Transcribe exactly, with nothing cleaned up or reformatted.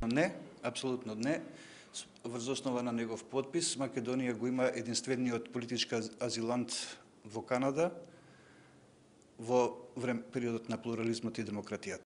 Не, апсолутно не. Врз основа на негов подпис, Македонија го има единствениот политички азилант во Канада во време, периодот на плурализмот и демократијата.